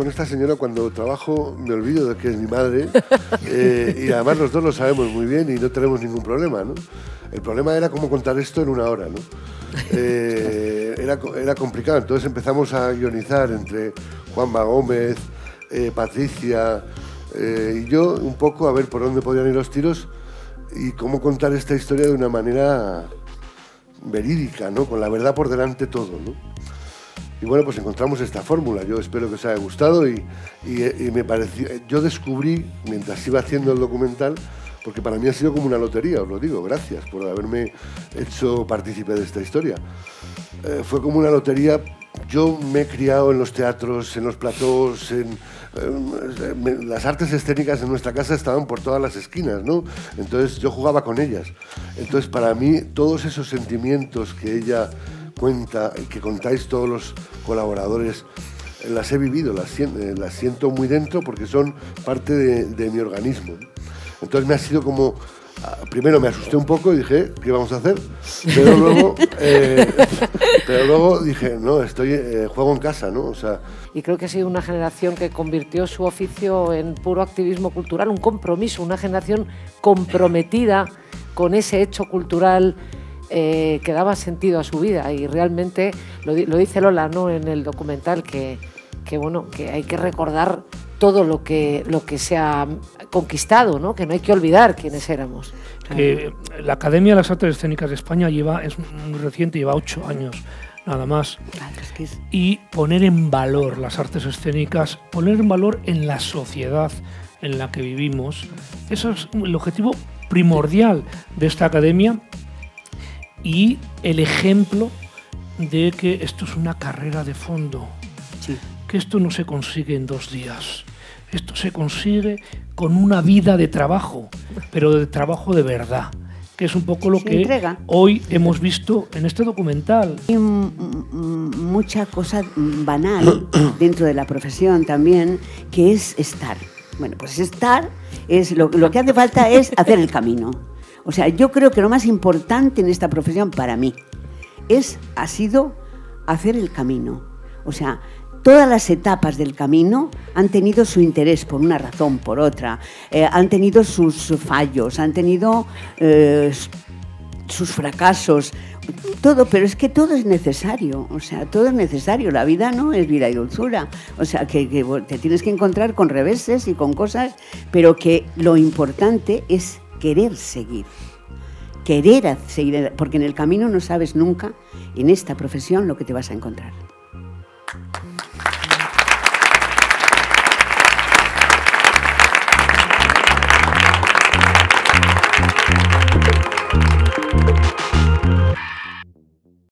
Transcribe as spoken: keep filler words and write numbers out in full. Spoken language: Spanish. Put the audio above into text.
con esta señora cuando trabajo me olvido de que es mi madre eh, y además los dos lo sabemos muy bien y no tenemos ningún problema, ¿no? El problema era cómo contar esto en una hora, ¿no? Eh, era, era complicado, entonces empezamos a guionizar entre Juanma Gómez, eh, Patricia eh, y yo un poco a ver por dónde podían ir los tiros y cómo contar esta historia de una manera verídica, ¿no? Con la verdad por delante todo, ¿no? Y bueno, pues encontramos esta fórmula. Yo espero que os haya gustado y, y, y me pareció, yo descubrí, mientras iba haciendo el documental, porque para mí ha sido como una lotería, os lo digo, gracias por haberme hecho partícipe de esta historia. Eh, fue como una lotería. Yo me he criado en los teatros, en los platós, en, en, las artes escénicas en nuestra casa estaban por todas las esquinas, ¿no? Entonces yo jugaba con ellas. Entonces para mí todos esos sentimientos que ella cuenta y que contáis todos los colaboradores, las he vivido, las, las siento muy dentro porque son parte de, de mi organismo. Entonces me ha sido como... Primero me asusté un poco y dije, ¿qué vamos a hacer? Pero luego, eh, pero luego dije, no, estoy eh, juego en casa, ¿no? O sea, y creo que ha sido una generación que convirtió su oficio en puro activismo cultural, un compromiso, una generación comprometida con ese hecho cultural eh, que daba sentido a su vida. Y realmente, lo, lo dice Lola, ¿no?, en el documental, que, que, bueno, que hay que recordar todo lo que, lo que se ha conquistado, ¿no? Que no hay que olvidar quiénes éramos. Que la Academia de las Artes Escénicas de España lleva, es muy reciente, lleva ocho años nada más. Claro, es que es... Y poner en valor las artes escénicas, poner en valor en la sociedad en la que vivimos, eso es el objetivo primordial de esta academia y el ejemplo de que esto es una carrera de fondo, sí. Que esto no se consigue en dos días. Esto se consigue con una vida de trabajo, pero de trabajo de verdad, que es un poco lo se que entrega. Hoy hemos visto en este documental. Hay mucha cosa banal dentro de la profesión también, que es estar. Bueno, pues estar, es lo, lo que hace falta es hacer el camino. O sea, yo creo que lo más importante en esta profesión para mí es, ha sido hacer el camino. O sea, todas las etapas del camino han tenido su interés por una razón, por otra, eh, han tenido sus fallos, han tenido eh, sus fracasos, todo, pero es que todo es necesario, o sea, todo es necesario, la vida no es vida y dulzura, o sea, que, que te tienes que encontrar con reveses y con cosas, pero que lo importante es querer seguir, querer seguir, porque en el camino no sabes nunca, en esta profesión, lo que te vas a encontrar.